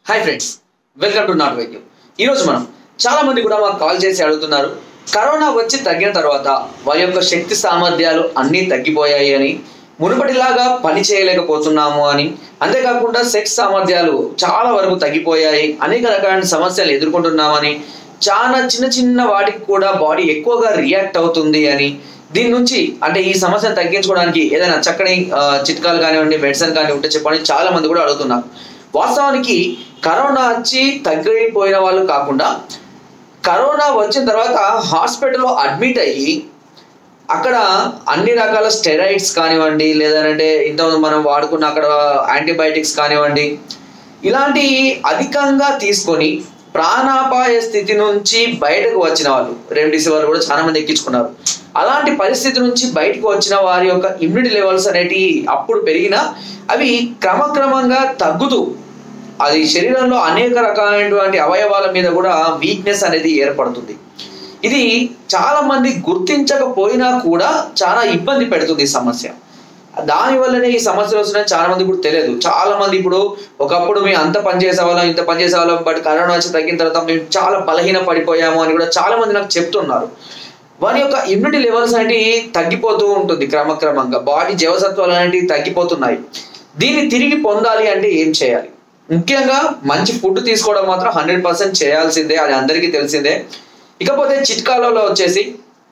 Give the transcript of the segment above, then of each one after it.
Hi friends, welcome to నాట్ వైద్యం. ఈరోజు మనం చాలా మంది కూడా మాకు కాల్ చేసి అడుగుతున్నారు, కరోనా వచ్చి తగ్గిన తర్వాత వారి యొక్క శక్తి సామర్థ్యాలు అన్నీ తగ్గిపోయాయి అని, మునుపటిలాగా పని చేయలేకపోతున్నాము అని, అంతేకాకుండా సెక్స్ సామర్థ్యాలు చాలా వరకు తగ్గిపోయాయి, అనేక రకాల సమస్యలు ఎదుర్కొంటున్నామని, చాలా చిన్న చిన్న వాటికి కూడా బాడీ ఎక్కువగా రియాక్ట్ అవుతుంది అని, దీని నుంచి అంటే ఈ సమస్యను తగ్గించుకోవడానికి ఏదైనా చక్కని చిట్కాలు కానివ్వండి, మెడిసిన్ కానీ ఉంటే చెప్పండి చాలా మంది కూడా అడుగుతున్నారు. వాస్తవానికి కరోనా వచ్చి తగ్గిపోయిన వాళ్ళు కాకుండా కరోనా వచ్చిన తర్వాత హాస్పిటల్లో అడ్మిట్ అయ్యి అక్కడ అన్ని రకాల స్టెరాయిడ్స్ కానివ్వండి, లేదంటే ఇంతకుముందు మనం వాడుకున్న అక్కడ యాంటీబయాటిక్స్ కానివ్వండి, ఇలాంటి అధికంగా తీసుకొని ప్రాణాపాయ స్థితి నుంచి బయటకు వచ్చిన వాళ్ళు, రెమ్డెసివిర్ కూడా చాలా మంది ఎక్కించుకున్నారు. అలాంటి పరిస్థితి నుంచి బయటకు వచ్చిన వారి యొక్క ఇమ్యూనిటీ లెవెల్స్ అనేటివి అప్పుడు పెరిగినా అవి క్రమక్రమంగా తగ్గుతూ అది శరీరంలో అనేక రకాలైనటువంటి అవయవాల మీద కూడా వీక్నెస్ అనేది ఏర్పడుతుంది. ఇది చాలా మంది గుర్తించకపోయినా కూడా చాలా ఇబ్బంది పెడుతుంది ఈ సమస్య. దానివల్లనే ఈ సమస్యలు వస్తున్నాయని చాలా మంది ఇప్పుడు తెలియదు. చాలా మంది ఇప్పుడు ఒకప్పుడు మేము అంత పని చేసేవాళ్ళం, ఇంత పని చేసేవాళ్ళం, బట్ కరోనా వచ్చి తగ్గిన తర్వాత మేము చాలా బలహీన పడిపోయాము అని కూడా చాలా మంది నాకు చెప్తున్నారు. వారి యొక్క ఇమ్యూనిటీ లెవెల్స్ అనేవి తగ్గిపోతూ ఉంటుంది క్రమక్రమంగా, బాడీ జీవసత్వాలు అనేవి తగ్గిపోతున్నాయి. దీన్ని తిరిగి పొందాలి అంటే ఏం చేయాలి? ముఖ్యంగా మంచి ఫుడ్ తీసుకోవడం మాత్రం 100% చేయాల్సిందే, అది అందరికీ తెలిసిందే. ఇకపోతే చిట్కాలలో వచ్చేసి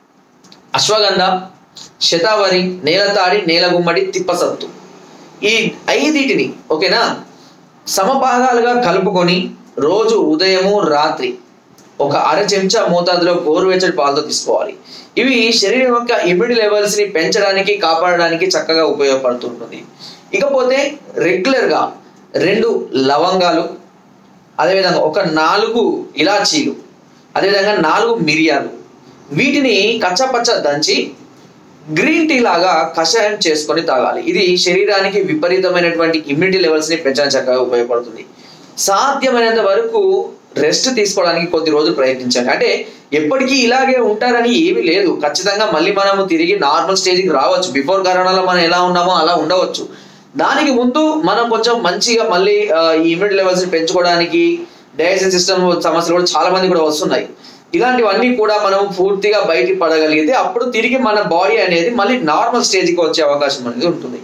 అశ్వగంధ, శతావరి, నేలతాడి, నేలగుమ్మడి, తిప్పసత్తు, ఈ 5 ఓకేనా సమభాగాలుగా కలుపుకొని రోజు ఉదయము రాత్రి ఒక అర చెంచా మోతాదులో గోరువెచ్చటి పాలతో తీసుకోవాలి. ఇవి శరీరం యొక్క ఇమ్యూనిటీ లెవెల్స్ని పెంచడానికి, కాపాడడానికి చక్కగా ఉపయోగపడుతుంటుంది. ఇకపోతే రెగ్యులర్గా 2 లవంగాలు, అదేవిధంగా ఒక 4 ఇలాచీలు, అదేవిధంగా 4 మిరియాలు, వీటిని కచ్చాపచ్చ దంచి గ్రీన్ టీ లాగా కషాయం చేసుకొని తాగాలి. ఇది శరీరానికి విపరీతమైనటువంటి ఇమ్యూనిటీ లెవెల్స్ని పెంచడానికి చక్కగా ఉపయోగపడుతుంది. సాధ్యమైనంత వరకు రెస్ట్ తీసుకోవడానికి కొద్ది రోజులు ప్రయత్నించండి. అంటే ఎప్పటికీ ఇలాగే ఉంటారని ఏమీ లేదు. ఖచ్చితంగా మళ్ళీ మనము తిరిగి నార్మల్ స్టేజ్కి రావచ్చు. బిఫోర్ కరోనాలో మనం ఎలా ఉన్నామో అలా ఉండవచ్చు. దానికి ముందు మనం కొంచెం మంచిగా మళ్ళీ ఈ ఇమ్యూనిటీ లెవెల్స్ని పెంచుకోవడానికి డైజెషన్ సిస్టమ్ సమస్యలు కూడా చాలా మంది కూడా వస్తున్నాయి. ఇలాంటివన్నీ కూడా మనం పూర్తిగా బయట పడగలిగితే అప్పుడు తిరిగి మన బాడీ అనేది మళ్ళీ నార్మల్ స్టేజ్కి వచ్చే అవకాశం అనేది ఉంటుంది.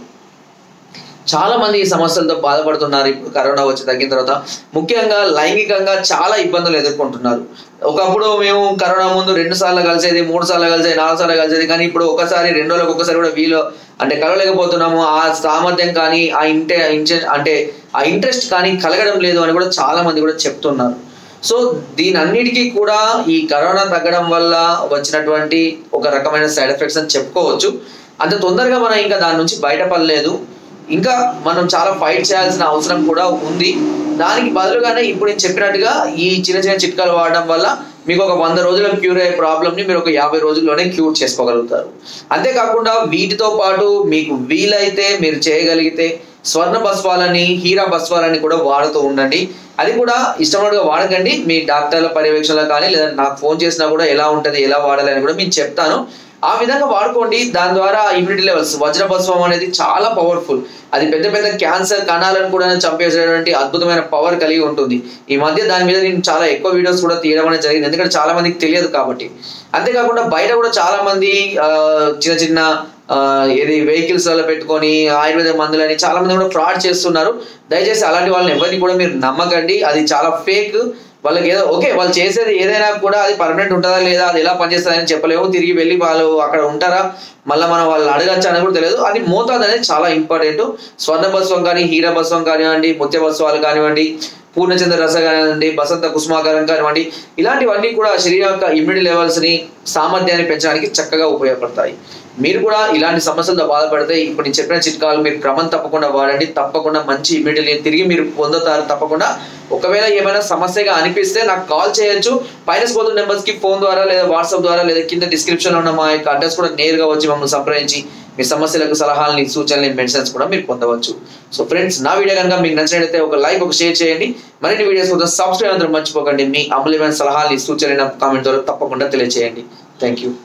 చాలా మంది ఈ సమస్యలతో బాధపడుతున్నారు ఇప్పుడు కరోనా వచ్చి తగ్గిన తర్వాత. ముఖ్యంగా లైంగికంగా చాలా ఇబ్బందులు ఎదుర్కొంటున్నారు. ఒకప్పుడు మేము కరోనా ముందు 2 సార్లు కలిసేది, 3 సార్లు కలిసేది, 4 సార్లు కలిసేది, కానీ ఇప్పుడు ఒకసారి 2 రోజులకు ఒకసారి కూడా వీలు అంటే కలవలేకపోతున్నాము. ఆ సామర్థ్యం కానీ ఆ ఇంట్రెస్ట్ కానీ కలగడం లేదు అని కూడా చాలా మంది కూడా చెప్తున్నారు. సో దీని అన్నిటికీ కూడా ఈ కరోనా తగ్గడం వల్ల వచ్చినటువంటి ఒక రకమైన సైడ్ ఎఫెక్ట్స్ అని చెప్పుకోవచ్చు. అంత తొందరగా మనం ఇంకా దాని నుంచి బయటపడలేదు. ఇంకా మనం చాలా ఫైట్ చేయాల్సిన అవసరం కూడా ఉంది. దానికి బదులుగానే ఇప్పుడు నేను చెప్పినట్టుగా ఈ చిన్న చిన్న చిట్కాలు వాడడం వల్ల మీకు ఒక 100 రోజుల్లో క్యూర్ అయ్యే ప్రాబ్లమ్ని మీరు ఒక 50 రోజుల్లోనే క్యూర్ చేసుకోగలుగుతారు. అంతేకాకుండా వీటితో పాటు మీకు వీలైతే మీరు చేయగలిగితే స్వర్ణ భస్వాలని, హీరా భస్వాలని కూడా వాడుతూ ఉండండి. అది కూడా ఇష్టమైనగా వాడకండి. మీ డాక్టర్ల పర్యవేక్షణలో కానీ లేదా నాకు ఫోన్ చేసినా కూడా ఎలా ఉంటుంది, ఎలా వాడాలి అని కూడా మీకు చెప్తాను. ఆ విధంగా వాడుకోండి. దాని ద్వారా ఇమ్యూనిటీ లెవెల్స్, వజ్రభస్వం అనేది చాలా పవర్ఫుల్. అది పెద్ద పెద్ద క్యాన్సర్ కణాలను కూడా చంపేసేటువంటి అద్భుతమైన పవర్ కలిగి ఉంటుంది. ఈ మధ్య దాని మీద నేను చాలా ఎక్కువ వీడియోస్ కూడా తీయడం అనేది జరిగింది, ఎందుకంటే చాలా మందికి తెలియదు కాబట్టి. అంతేకాకుండా బయట కూడా చాలా మంది చిన్న చిన్న వెహికల్స్ లో పెట్టుకొని ఆయుర్వేద మందులని చాలా మంది కూడా ఫ్రాడ్ చేస్తున్నారు. దయచేసి అలాంటి వాళ్ళని ఎవరిని కూడా మీరు నమ్మకండి. అది చాలా ఫేక్. వాళ్ళకి ఏదో ఓకే, వాళ్ళు చేసేది ఏదైనా కూడా అది పర్మనెంట్ ఉంటుందా లేదా, అది ఎలా పనిచేస్తుందని చెప్పలేము. తిరిగి వెళ్ళి వాళ్ళు అక్కడ ఉంటారా, మళ్ళీ మనం వాళ్ళని అడగచ్చా అని కూడా తెలియదు. అది మోతాదు అనేది చాలా ఇంపార్టెంట్. స్వర్ణభస్వం కానీ, హీరభస్వం కానివ్వండి, ముత్యభస్వాలు కానివ్వండి, పూర్ణచంద్ర రస కానివ్వండి, బసంత కుసుమాకారం కానివ్వండి, ఇలాంటివన్నీ కూడా శరీరం యొక్క ఇమ్యూనిటీ లెవెల్స్ని, సామర్థ్యాన్ని పెంచడానికి చక్కగా ఉపయోగపడతాయి. మీరు కూడా ఇలాంటి సమస్యలతో బాధపడితే ఇప్పుడు నేను చెప్పిన చిట్కాలు మీరు క్రమం తప్పకుండా వాడండి. తప్పకుండా మంచి ఇమ్యూనిటీని తిరిగి మీరు పొందుతారు తప్పకుండా. ఒకవేళ ఏమైనా సమస్యగా అనిపిస్తే నాకు కాల్ చేయొచ్చు. పైన పోతున్న నెంబర్స్కి ఫోన్ ద్వారా లేదా వాట్సాప్ ద్వారా లేదా కింద డిస్క్రిప్షన్లో ఉన్న మా యొక్క అడ్రస్ కూడా నేరుగా వచ్చి మమ్మల్ని సంప్రదించి మీ సమస్యలకు సలహాలని, సూచనలు, మెడిసిన్స్ కూడా మీరు పొందవచ్చు. సో ఫ్రెండ్స్, నా వీడియో కనుక మీకు నచ్చినట్లయితే ఒక లైక్, ఒక షేర్ చేయండి. మరిన్ని వీడియోస్ కోసం సబ్స్క్రైబ్ అందరూ మర్చిపోకండి. మీ అమూల్యమైన సలహాలని, సూచనలు కామెంట్ ద్వారా తప్పకుండా తెలియజేయండి. Thank you.